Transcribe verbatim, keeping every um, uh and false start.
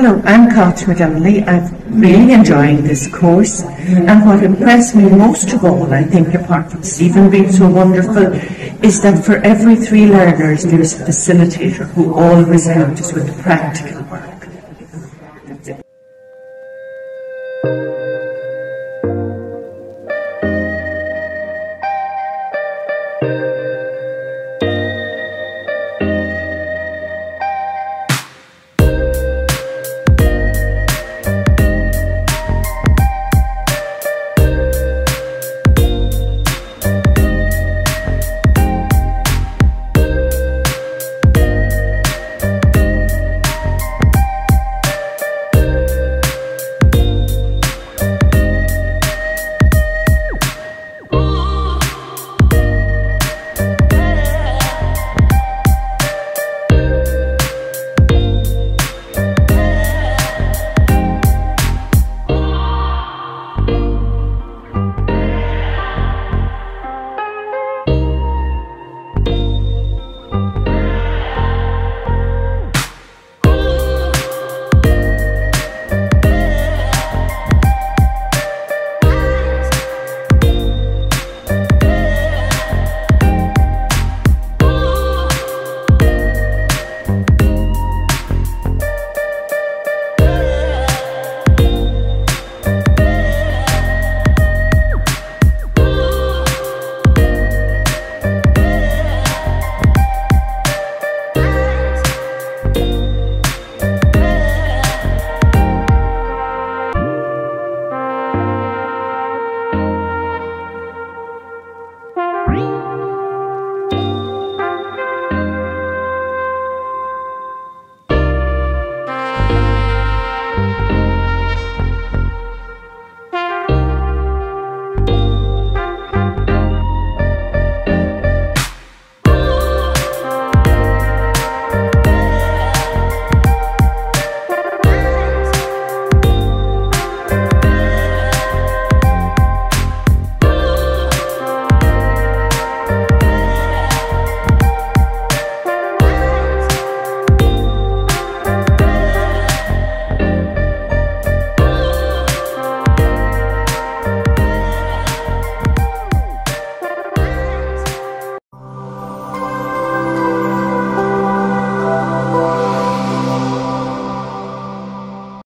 Hello, I'm Coach McDonnelly. I'm really enjoying this course, and what impressed me most of all, I think, apart from Stephen being so wonderful, is that for every three learners there's a facilitator who always helps us with the practical